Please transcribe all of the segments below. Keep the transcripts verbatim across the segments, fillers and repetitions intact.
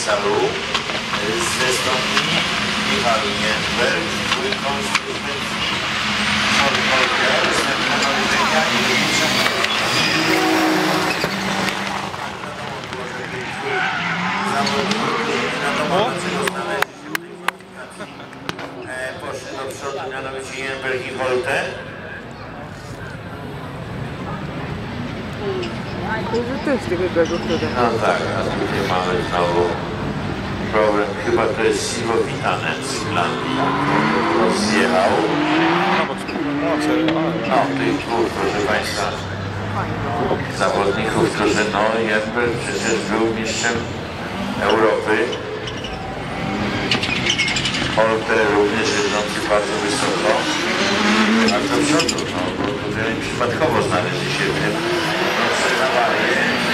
Salu ze Estonii Michał Jędrek, dwójką z Holger, z Norwegia i poszli do przodu, mianowicie Jędrek i Holte. No tak, a tutaj mamy znowu problem, chyba to jest Sivo Vitanen z Irlandii, rozjechał. No, tych dwóch, proszę Państwa, zawodników, którzy, no, Jędrek przecież był mistrzem Europy. Holte również jedzący bardzo wysoko, a do przodu, no, bo tutaj przypadkowo znaleźli się w tym, no, przeżawali.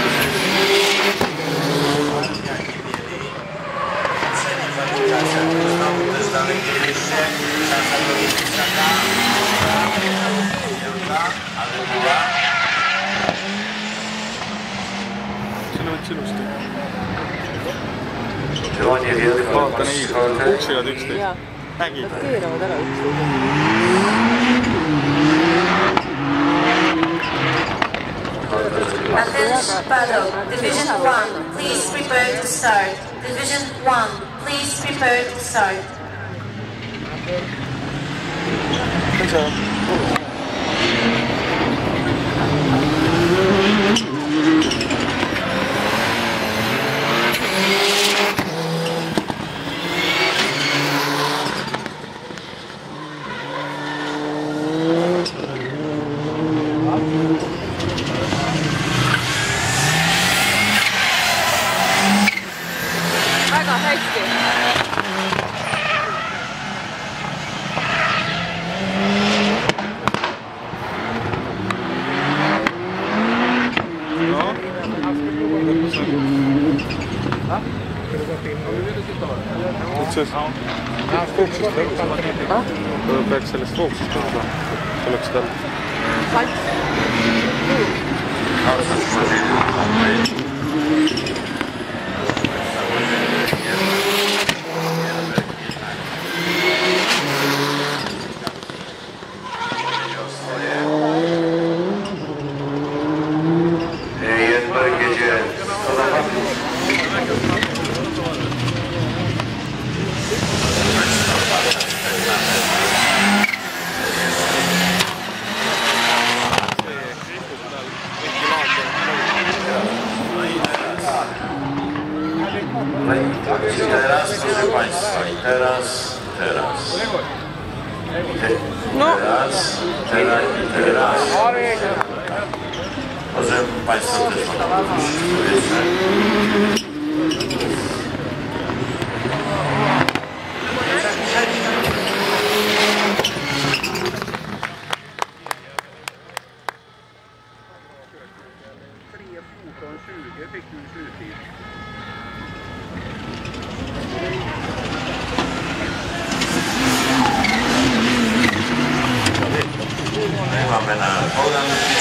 Znowu też dalej jeszcze, szansa do Wiewiczaka, ale była. Było niewielko. Uksida üksteist. Nägid. Nad keeravad ära üksteist. Attention paddock, Division one, please prepare to start. Division one, please prepare to start. Väga hästi. Peaks sellest fookusest tõusma, oleks tal. Jędrek jedzie sto na I teraz, proszę Państwa, i teraz, teraz, No. teraz, teraz i teraz. Może Państwo też mogą wypuścić powietrze. My mamy na Poland